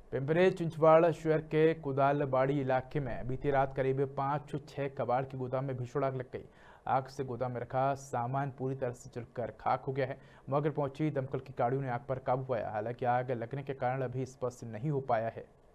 पिंपरी चिंचवाड़ शहर के कुदालबाड़ी इलाके में बीती रात करीब 5-6 कबाड़ के गोदाम में भीषण आग लग गई। आग से गोदाम में रखा सामान पूरी तरह से जलकर खाक हो गया है। मौके पर पहुंची दमकल की गाड़ियों ने आग पर काबू पाया। हालांकि आग लगने के कारण अभी स्पष्ट नहीं हो पाया है।